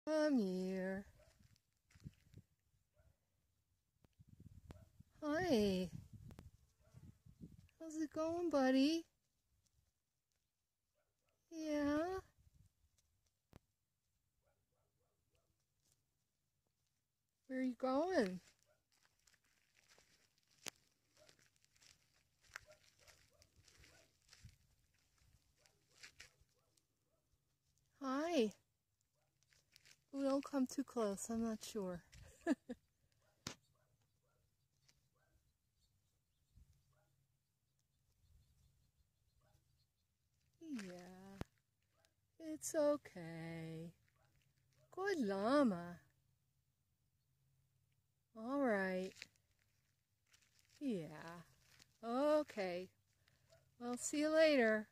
Come here. Hi. How's it going, buddy? Yeah? Where are you going? Hi. Oh, don't come too close. I'm not sure. Yeah. It's okay. Good llama. All right. Yeah. Okay. Well, see you later.